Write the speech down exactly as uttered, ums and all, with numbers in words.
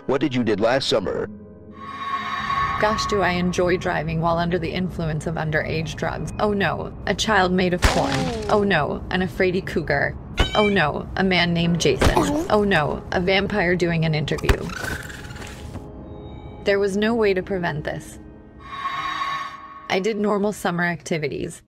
What did you did last summer? Gosh, do I enjoy driving while under the influence of underage drugs. Oh no, a child made of corn. Oh no, an afraid cougar. Oh no, a man named Jason. Oh no, a vampire doing an interview. There was no way to prevent this. I did normal summer activities.